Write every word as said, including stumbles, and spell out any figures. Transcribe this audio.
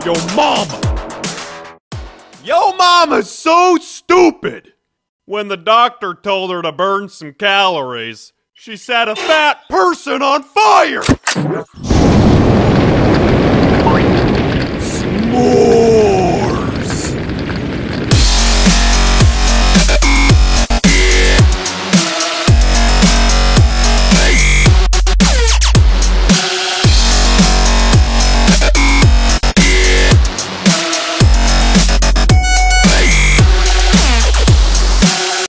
Yo mama! Yo mama's so stupid! When the doctor told her to burn some calories, she set a fat person on fire!